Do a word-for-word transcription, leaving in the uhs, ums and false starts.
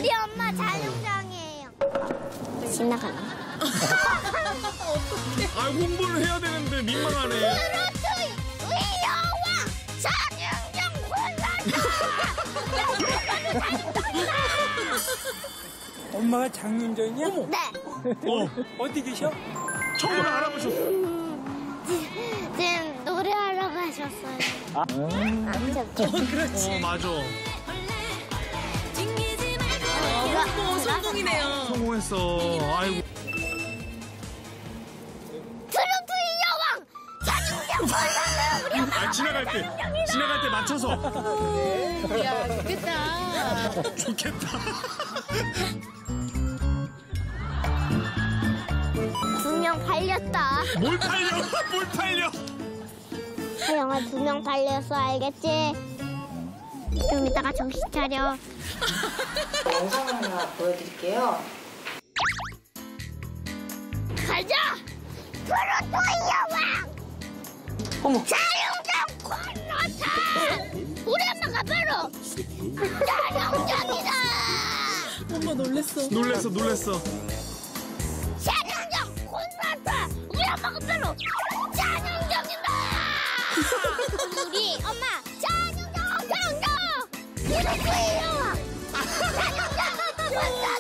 우리 엄마 자율장이에요. 지나가네. 아, 홍보를 해야 되는데 민망하네. 트로트 위여왕 장윤정 콘서트. 엄마가 장윤정이야? 네. 어, 어디 계셔? 처음으로 알아보셨어. 지금 노래하러 가셨어요. 아? 어, 그렇지. 어, 맞아. 어, 성공이네요. 성공했어. 아이고. 트로트 위여왕 장윤정 콘서트. 우리 엄마 아, 지나갈 때, 지나갈 때 맞춰서. 야, 좋겠다. 좋겠다. 두 명 팔렸다. 뭘 팔려? 뭘 팔려? 하영아 두 명 팔렸어, 알겠지? 좀 이따가 정신 차려. 영상 하나 보여드릴게요. 가자! 트로트 위여왕 어머. 장윤정 콘서트. 우리 엄마가 바로 장윤정이다. 엄마 놀랬어. 놀랬어, 놀랬어. 장윤정 콘서트. 우리 엄마가 바로 장윤정이다. 우리 엄마 장윤정 장윤정 트로트 위여왕 장윤정 콘서트.